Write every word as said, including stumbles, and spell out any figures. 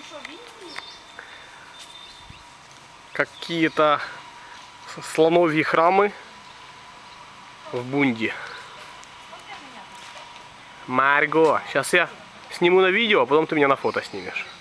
Какие-то слоновьи храмы в Бунде. Марго, сейчас я сниму на видео, а потом ты меня на фото снимешь.